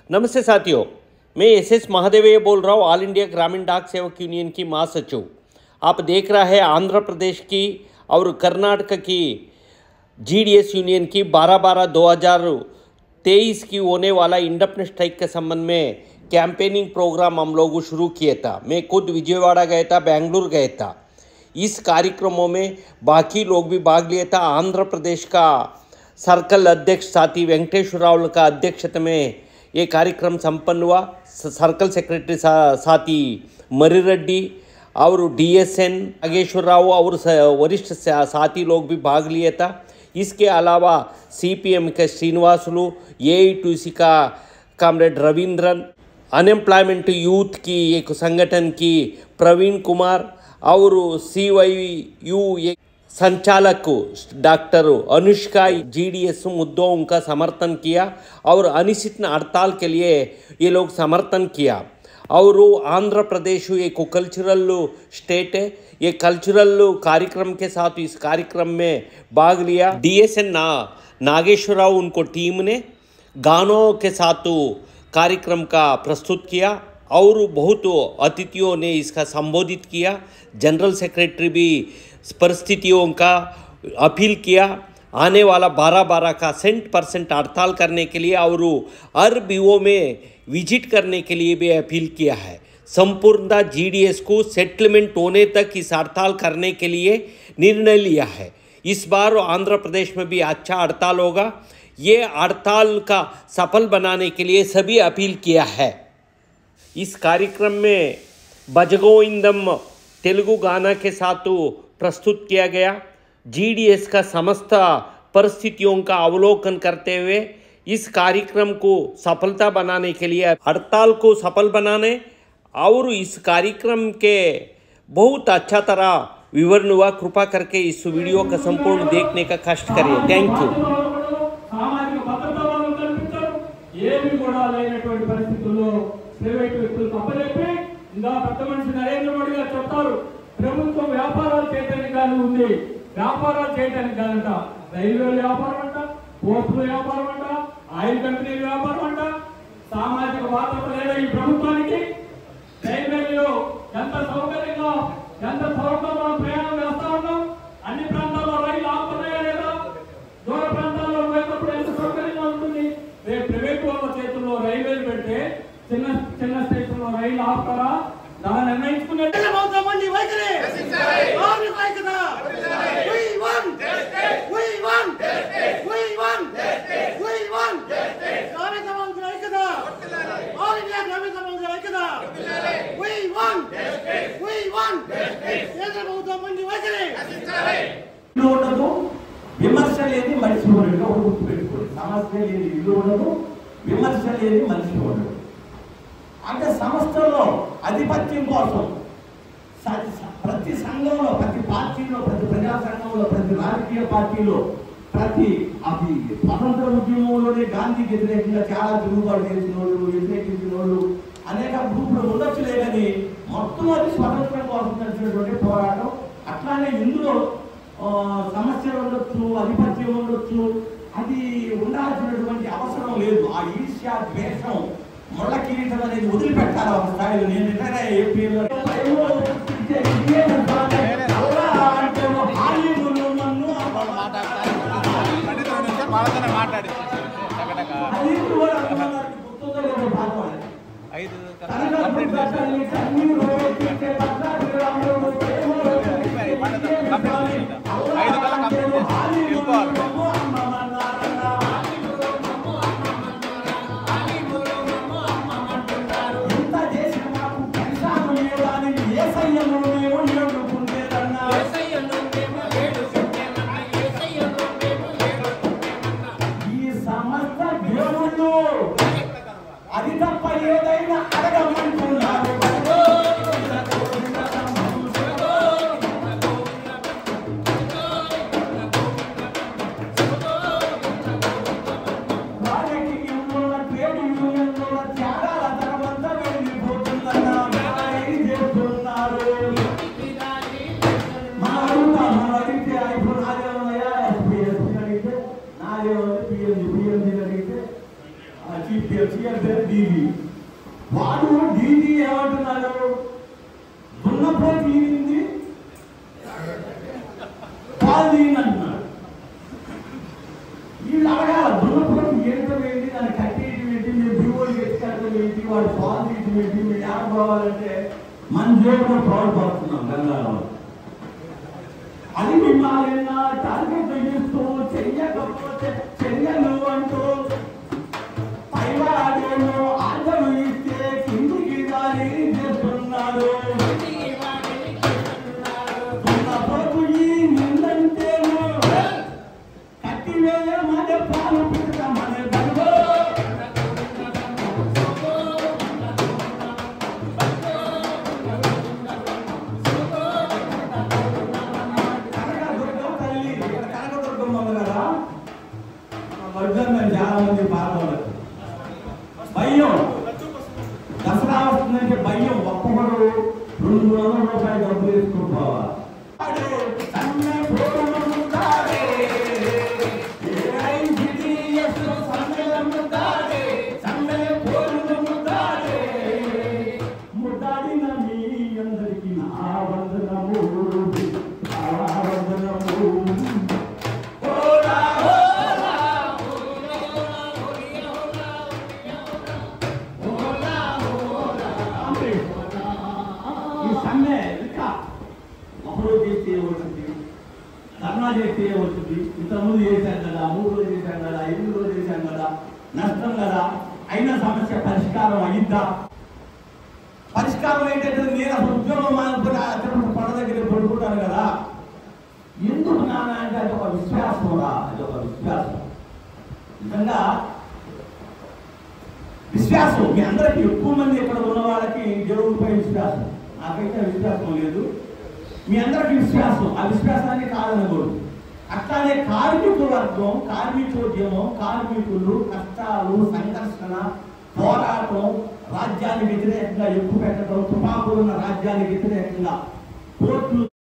नमस्ते साथियों, मैं एस महादेवैया बोल रहा हूँ, ऑल इंडिया ग्रामीण डाक सेवक यूनियन की महासचिव। आप देख रहा है आंध्र प्रदेश की और कर्नाटक की जीडीएस यूनियन की 12/12/2023 की होने वाला इंडिपेंडेंस स्ट्राइक के संबंध में कैंपेनिंग प्रोग्राम हम लोग शुरू किया था। मैं खुद विजयवाड़ा गया था, बेंगलुरु गया था। इस कार्यक्रमों में बाकी लोग भी भाग लिए था। आंध्र प्रदेश का सर्कल अध्यक्ष साथी वेंकटेश्वर राव का अध्यक्षता में ये कार्यक्रम संपन्न हुआ। सर्कल सेक्रेटरी साथी मरीरेड्डी और डीएसएन नागेश्वर राव और वरिष्ठ साथी लोग भी भाग लिए था। इसके अलावा सीपीएम के श्रीनिवासुलु, एआईटीयूसी का कॉमरेड रविंद्रन, अनएम्प्लॉयमेंट यूथ की एक संगठन की प्रवीण कुमार और CYU संचालक डॉक्टर अनुष्का जीडीएस मुद्दों का समर्थन किया और अनिश्चित हड़ताल के लिए ये लोग समर्थन किया। और आंध्र प्रदेश एक कल्चरल स्टेट है, ये कल्चरल कार्यक्रम के साथ इस कार्यक्रम में भाग लिया। डीएसएन नागेश्वर राव उनको टीम ने गानों के साथ कार्यक्रम का प्रस्तुत किया और बहुत अतिथियों ने इसका संबोधित किया। जनरल सेक्रेटरी भी परिस्थितियों का अपील किया। आने वाला 12/12 का 100% हड़ताल करने के लिए और हर बीओ में विजिट करने के लिए भी अपील किया है। संपूर्णतः जीडीएस को सेटलमेंट होने तक इस हड़ताल करने के लिए निर्णय लिया है। इस बार आंध्र प्रदेश में भी अच्छा हड़ताल होगा। ये हड़ताल का सफल बनाने के लिए सभी अपील किया है। इस कार्यक्रम में भजगोविंदम तेलुगु गाना के साथ प्रस्तुत किया गया। जीडीएस का समस्त परिस्थितियों का अवलोकन करते हुए इस कार्यक्रम को सफलता बनाने के लिए, हड़ताल को सफल बनाने और इस कार्यक्रम के बहुत अच्छा तरह विवरण हुआ। कृपा करके इस वीडियो का संपूर्ण देखने का कष्ट करिए। Thank you. నరేంద్ర మోడీ గారు చెప్తారు, ప్రభుత్వం వ్యాపారాలు చేయడానికి కానీ ఉంది, వ్యాపారాలు చేయడానికి కాదంట, రైల్వే వ్యాపారం అంట, పోస్టుల వ్యాపారం అంట, ఆయిల్ కంపెనీల వ్యాపారం అంట, సామాజిక బాధ్యత లేదా ఈ ప్రభుత్వానికి? రైల్వేలో ఎంత సౌకర్యంగా మనం ప్రయాణం చేస్తా ఉన్నాం. అన్ని ప్రాంతాల్లో రైలు ఆపుతున్నాయా లేదా? దూర ప్రాంతాల్లో పోయినప్పుడు ఎంత సౌకర్యంగా ఉంటుంది? రేపు ప్రైవేట్ వాళ్ళ చేతుల్లో రైల్వేలు పెడితే చిన్న స్టేషన్ లో రైలు ఆపుతారా? దాన్ని నిర్ణయించుకునే విమర్శ లేని మనిషి ఉండడు. ఒక గుర్తు పెట్టుకోండి, సమస్య లేని ఇల్లు ఉండదు, విమర్శ లేని మనిషి ఉండడు. అంటే సంస్థల్లో ఆధిపత్యం కోసం ప్రతి సంఘంలో, ప్రతి పార్టీలో, ప్రతి ప్రజా సంఘంలో, ప్రతి రాజకీయ పార్టీలో, ప్రతి అది స్వతంత్ర ఉద్యమంలోనే గాంధీకి వ్యతిరేకంగా చాలా తిరుగుబాటు చేసిన వాళ్ళు, వ్యతిరేకించిన వాళ్ళు అనేక గ్రూపులు ఉండొచ్చులే కానీ మొత్తం అది స్వతంత్రం కోసం నడిచినటువంటి పోరాటం. అట్లానే ఇందులో సమస్యలు ఉండొచ్చు, ఆధిపత్యం ఉండొచ్చు, అది ఉండాల్సినటువంటి అవసరం లేదు. ఆ ఈర్ష్య, ద్వేషం, ముళ్ళ కిరీటం అనేది వదిలిపెట్టాలి ఒక స్థాయిలో. నేను నిజంగా ఏపీలో అది తప్ప ఏదైనా అడగమంటున్నారు. Gracias. డీజీ. వాడు డీజీ ఏమంటున్నాడు? దున్నపోతు ఈనింది పాలు తీయండి అంటున్నాడు. వీళ్ళు అడగాల దున్నపోతు ఏంటో ఏంటి, దాన్ని కట్టేయటం ఏంటి, మీరు దిగుబడి ఎత్తుకెళ్ళటం ఏంటి, వాడు పాలు తీయటం ఏంటి, మీరు ఆడుకోవాలంటే మన జోబులో పాడుపడుతున్నాం గంగాలో. అది మిమ్మల్ని టార్గెట్ చేస్తూ చెయ్యకపోతే చెయ్యను అంటూ పైవాడేమో ఆటలు ఇస్తే కిందికి దారి చేస్తున్నాడు. దున్నపోతు ఈ నిందంటేమో కట్టివేయ మన పాలు పెడతామనే బంధు. చాలా మంది పాల్గొన్నారు. భయం, దసరా వస్తుందంటే భయం. ఒక్కొక్కరు 200 రూపాయలు డబ్బులు వేసుకుంటావాలి. ముద్దాడిన మీ అందరికీ నా వందనము, నా వందనము. ధర్నా చేస్తే వచ్చింది. ఇంతకుముందు చేశాం కదా, 3 రోజులు చేశాం కదా, 8 రోజులు చేశాం కదా, నష్టం కదా. అయినా సమస్య పరిష్కారం అయిందా? పరిష్కారం ఏంటంటే నేను అసలు ఉద్యోగం మానుకుంటే తిరుపతి కొండ దగ్గర పడుకుంటాను కదా. ఎందుకు నాన్న అంటే అది ఒక విశ్వాసం రా, అది ఒక విశ్వాసం. నిజంగా విశ్వాసం. మీ అందరికీ ఎక్కువ మంది ఇక్కడ ఉన్న వాళ్ళకి దేవుడిపై విశ్వాసం. నాకైతే విశ్వాసం లేదు. మీ అందరికీ విశ్వాసం. ఆ విశ్వాసాన్ని కాదనకూడదు. అట్లానే కార్మిక వర్గం, కార్మికోద్యమం, కార్మికులు కష్టాలు, సంఘర్షణ, పోరాటం, రాజ్యానికి వ్యతిరేకంగా ఎక్కువ పెట్టడం, తుపాకులున్న రాజ్యానికి వ్యతిరేకంగా కోర్టులు